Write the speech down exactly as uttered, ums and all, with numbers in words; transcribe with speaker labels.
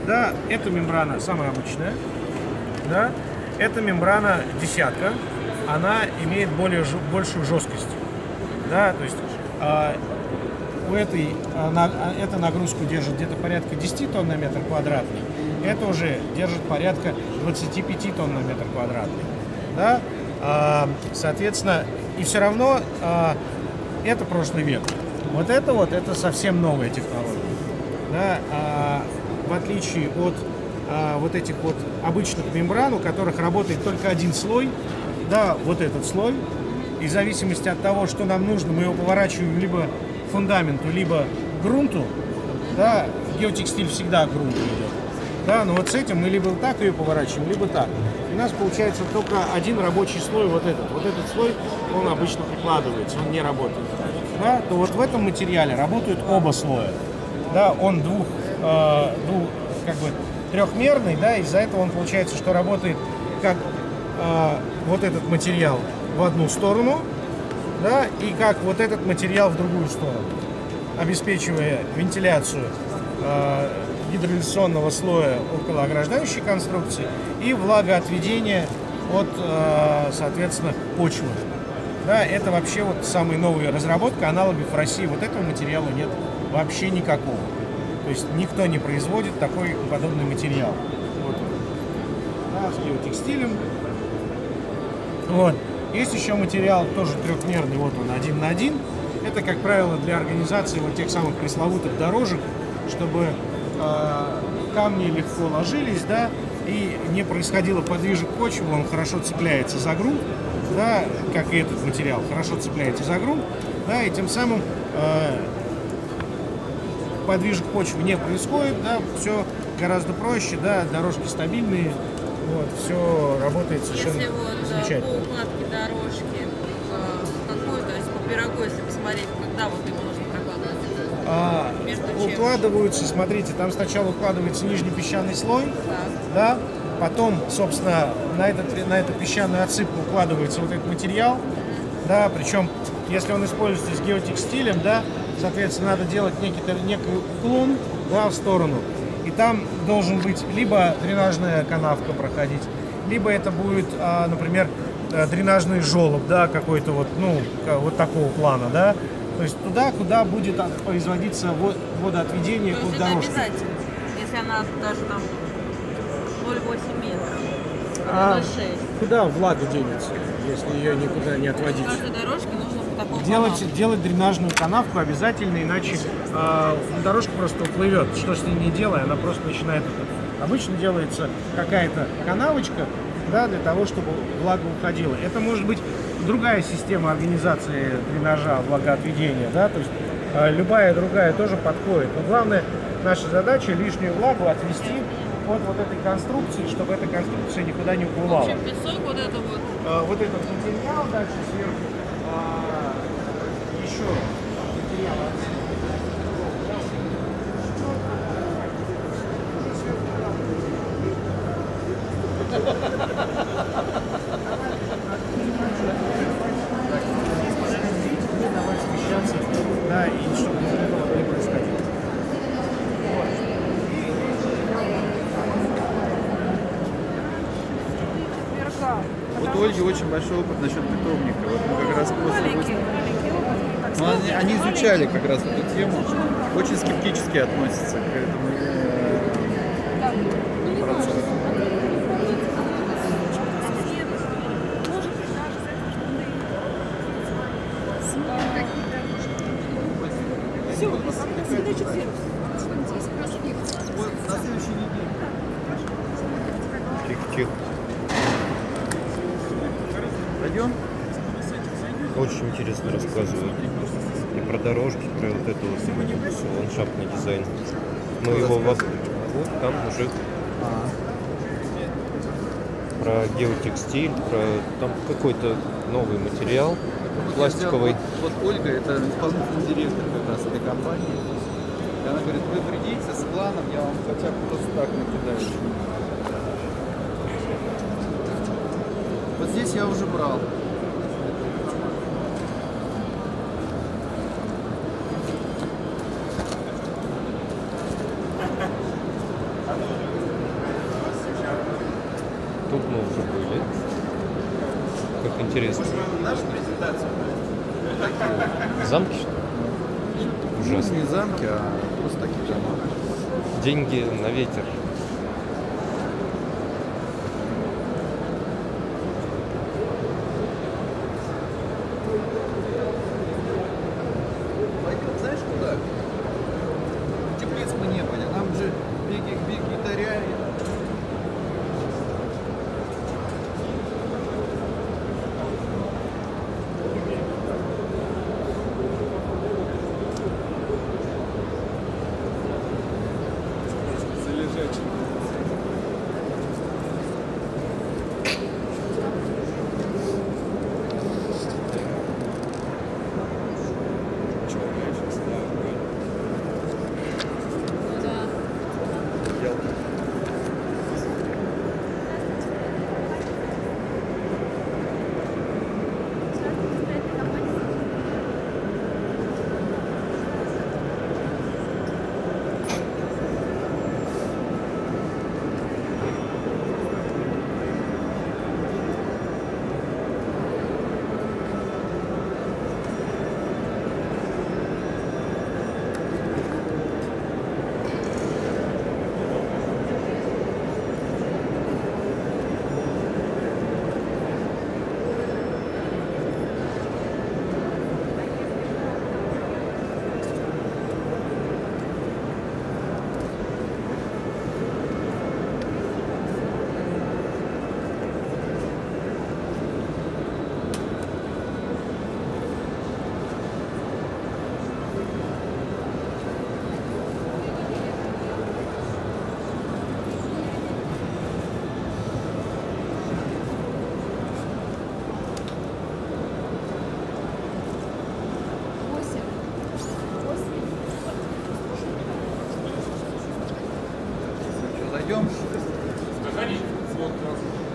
Speaker 1: Да, эта мембрана самая обычная. Да, эта мембрана десятка. Она имеет более, большую жесткость. Да, то есть э, у этой э, на, эта нагрузку держит где-то порядка десяти тонн на метр квадратный. Это уже держит порядка двадцати пяти тонн на метр квадратный. Да? Э, соответственно, и все равно э, это прошлый век. Вот это вот, это совсем новая технология. Да? Э, в отличие от э, вот этих вот обычных мембран, у которых работает только один слой, да, вот этот слой, и в зависимости от того, что нам нужно, мы его поворачиваем либо к фундаменту, либо к грунту, да, геотекстиль всегда к грунту идет, да, но вот с этим мы либо так ее поворачиваем, либо так. И у нас получается только один рабочий слой, вот этот, вот этот слой, он обычно прикладывается, он не работает, да, то вот в этом материале работают оба слоя, да, он двух, э, двух как бы трехмерный, да, из-за этого он получается, что работает как э, вот этот материал в одну сторону, да, и как вот этот материал в другую сторону, обеспечивая вентиляцию э, гидроизоляционного слоя около ограждающей конструкции и влагоотведение от, э, соответственно, почвы. Да, это вообще вот самая новая разработка, аналогов в России вот этого материала нет вообще никакого. То есть никто не производит такой подобный материал. Вот. Да, с геотекстилем. Вот. Есть еще материал тоже трехмерный, вот он, один на один. Это, как правило, для организации вот тех самых пресловутых дорожек, чтобы э, камни легко ложились, да, и не происходило подвижек почвы, он хорошо цепляется за грунт, да, как и этот материал, хорошо цепляется за грунт, да, и тем самым э, подвижек почвы не происходит, да, все гораздо проще, да, дорожки стабильные. Вот, все работает совершенно
Speaker 2: если вот,
Speaker 1: замечательно.
Speaker 2: По укладке дорожки, какой, то есть по пирогу, если посмотреть, когда вот его нужно прокладывать?
Speaker 1: А, укладываются, смотрите, там сначала укладывается нижний песчаный слой, да. Да, потом, собственно, на, этот, на эту песчаную отсыпку укладывается вот этот материал, да, причем, если он используется с геотекстилем, да, соответственно, надо делать некий, некий уклон, да, в сторону. И там должен быть либо дренажная канавка проходить, либо это будет, например, дренажный желоб, да, какой-то вот, ну, вот такого плана, да. То есть туда, куда будет производиться водоотведение
Speaker 2: под
Speaker 1: под дорожкой.
Speaker 2: Обязательно, если она даже там ноль целых восемь метров,
Speaker 1: а
Speaker 2: ноль целых шесть.
Speaker 1: Куда влага денется, если ее никуда не отводить?
Speaker 2: Каждой дорожке нужно по такому
Speaker 1: Делать, делать дренажную канавку обязательно, иначе э, дорожка просто уплывет. Что с ней не делая, она просто начинает это. Обычно делается какая-то канавочка, да, для того, чтобы влага уходила. Это может быть другая система организации дренажа, влагоотведения, да, то есть э, любая другая тоже подходит. Но главное, наша задача лишнюю влагу отвести от вот этой конструкции, чтобы эта конструкция никуда не уплывала.
Speaker 2: В общем, песок, вот это вот.
Speaker 1: Э, вот этот материал дальше сверху. Еще материал давай смещаться, да, и чтобы этого не происходило.
Speaker 3: Вот у Ольги очень большой опыт насчет питомника. Вот мы как раз после... Ну, они, они изучали как раз эту тему, очень скептически относятся к этому э, процессу.
Speaker 4: Все, задача первая.
Speaker 3: Вот на следующей неделе.
Speaker 5: Тихо-тихо.
Speaker 3: Пойдем?
Speaker 5: Очень интересно рассказывают. И про дорожки, про вот это вот ландшафтный дизайн. Мы его во... вот там уже про геотекстиль, про там какой-то новый материал пластиковый.
Speaker 3: Вот Ольга, это исполнительный директор как раз этой компании. И она говорит, вы придите с планом, я вам хотя бы просто так накидаю. Вот здесь я уже брал.
Speaker 5: Тут мы уже были. Как интересно.
Speaker 3: Наша презентация.
Speaker 5: Замки, что ли?
Speaker 3: Ну,
Speaker 5: Ужасно.
Speaker 3: не замки, а просто такие дома.
Speaker 5: Деньги на ветер.
Speaker 3: Пойдем, знаешь куда? Теплиц мы не были. Нам же беги, беги, таря.
Speaker 2: Ну да.
Speaker 3: Что, зайдем?